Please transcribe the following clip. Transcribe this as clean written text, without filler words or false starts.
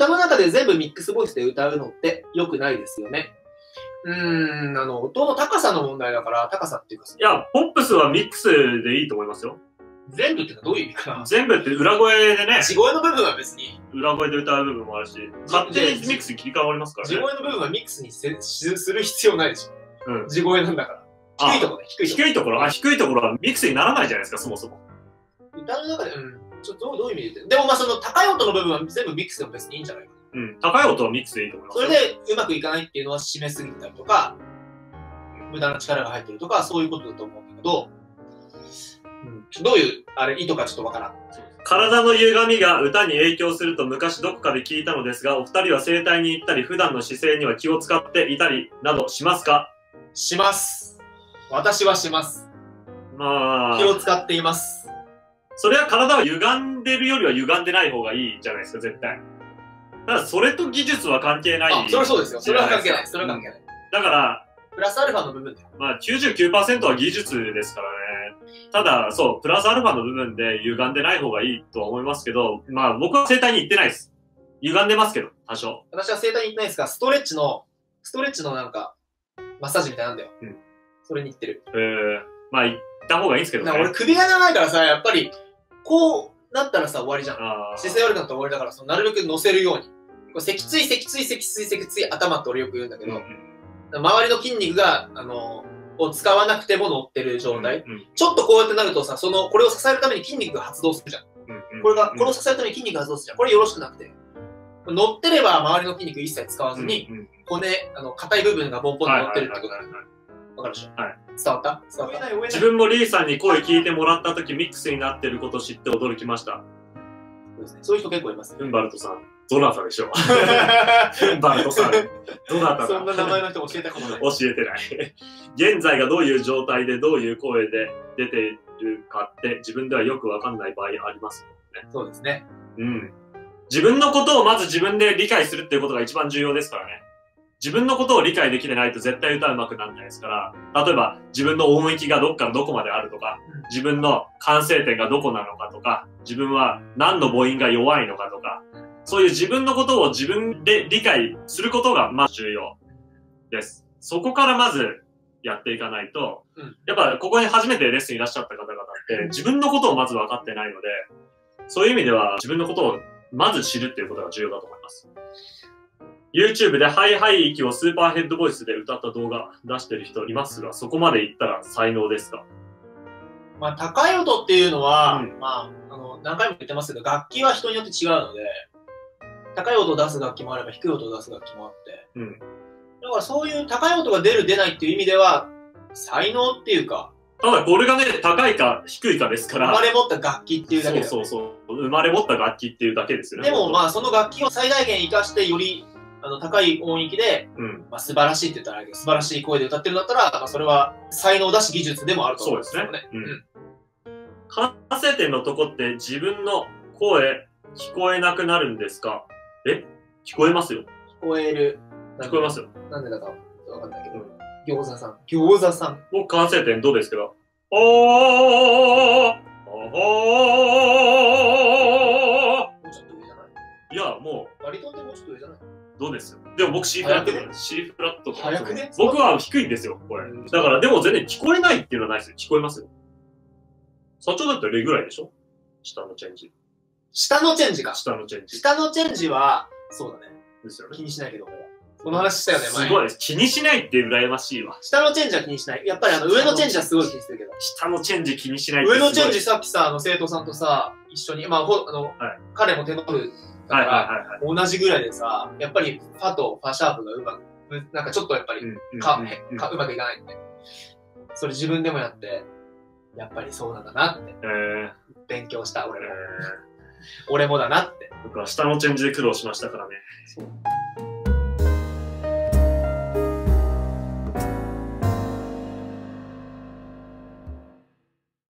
歌の中で全部ミックスボイスで歌うのって良くないですよね。音の高さの問題だから、高さっていうかさ。 いや、ポップスはミックスでいいと思いますよ。 全部ってのはどういう意味かな。 全部って裏声でね。 地声の部分は別に。 裏声で歌う部分もあるし、勝手にミックスに切り替わりますからね。 地声の部分はミックスにする必要ないでしょ。うん。地声なんだから。低いところね、低いところ。 低いところはミックスにならないじゃないですか、そもそも。 歌の中で、ちょっとどういう意味で言ってる？でもまあその高い音の部分は全部ミックスでも別にいいんじゃないかな。 高い音はミックスでいいと思います。 それでうまくいかないっていうのは締めすぎたりとか、無駄な力が入ってるとか、そういうことだと思うんだけど、どういう意図かちょっとわからん。 体の歪みが歌に影響すると昔どこかで聞いたのですが、お二人は整体に行ったり、普段の姿勢には気を使っていたりなどしますか？ します。私はします。 まあ。 気を使っています。 それは体は歪んでるよりは歪んでない方がいいじゃないですか、絶対。ただ、それと技術は関係ない。 それはそうですよ。それは関係ない。それは関係ない。 だから、 プラスアルファの部分だよ。 まあ、99% は技術ですからね。ただ、そう、プラスアルファの部分で歪んでない方がいいとは思いますけど、まあ、僕は整体に行ってないです。歪んでますけど、多少。 私は整体に行ってないですが、ストレッチのなんか、マッサージみたいなんだよ。それに行ってる。 まあ、行った方がいいんですけどね。 俺首が長いからさ、やっぱり、こうなったらさ、終わりじゃん。姿勢悪くなったら終わりだから、なるべく乗せるように。脊椎、頭って俺よく言うんだけど、周りの筋肉が、を使わなくても乗ってる状態。ちょっとこうやってなるとさ、これを支えるために筋肉が発動するじゃん。これを支えるために筋肉が発動するじゃん。これよろしくなくて。乗ってれば周りの筋肉一切使わずに、硬い部分がボンボンに乗ってるってことだよ。わかるでしょ？伝わった自分もリーさんに声聞いてもらったときミックスになってることを知って驚きました。 そうですね。そういう人結構います。 フンバルトさん。どなたでしょう？フンバルトさん。どなただ？ そんな名前の人教えたかもない。 教えてない。現在がどういう状態でどういう声で出ているかって自分ではよくわかんない場合ありますもんね。 そうですね。 自分のことをまず自分で理解するっていうことが一番重要ですからね。自分のことを理解できてないと絶対歌うまくならないですから、例えば自分の音域がどっからどこまであるとか、自分の完成点がどこなのかとか、自分は何の母音が弱いのかとか、そういう自分のことを自分で理解することがまず重要です。そこからまずやっていかないと、やっぱここに初めてレッスンいらっしゃった方々って自分のことをまず分かってないので、そういう意味では自分のことをまず知るっていうことが重要だと思います。YouTube でハイハイ域をスーパーヘッドボイスで歌った動画出してる人いますが、そこまでいったら才能ですか？ まあ、高い音っていうのは、まあ、何回も言ってますけど、楽器は人によって違うので、高い音を出す楽器もあれば低い音を出す楽器もあって、だからそういう高い音が出る出ないっていう意味では、才能っていうか、 ただこれがね、高いか低いかですから。 生まれ持った楽器っていうだけだよね。 そう。生まれ持った楽器っていうだけですよね。 でもまあ、その楽器を最大限活かして、より高い音域で、まあ、素晴らしいって言ったらあれだけど、素晴らしい声で歌ってるんだったら、まあ、それは才能だし技術でもあると思うんですよね。 完成点のとこって自分の声聞こえなくなるんですか？聞こえますよ。 聞こえる。 聞こえますよ。 なんでだかわかんないけど。餃子さん。 僕完成点どうですけど。もうちょっと上じゃない？ いや、もう。バリトンってもうちょっと上じゃない？ どうですよ。でも僕 C フラット。C フラット。 早くね？ 僕は低いんですよ、これ。だから、でも全然聞こえないっていうのはないですよ。聞こえますよ。社長だったらレぐらいでしょ？下のチェンジ。 下のチェンジか。 下のチェンジ。 下のチェンジは、そうだね。 ですよね。 気にしないけど、俺は。この話したよね、前。 すごいです。気にしないって羨ましいわ。 下のチェンジは気にしない。やっぱり上のチェンジはすごい気にするけど。 下のチェンジ気にしないって上のチェンジさっきさ、生徒さんとさ、一緒に、まあ、彼もテノールだから、同じぐらいでさ、やっぱりファとファシャープがうまく、なんかちょっとやっぱり、うまくいかないんで。それ自分でもやって、やっぱりそうなんだなって。勉強した、俺も。俺もだなって。 僕は下のチェンジで苦労しましたからね。 そう。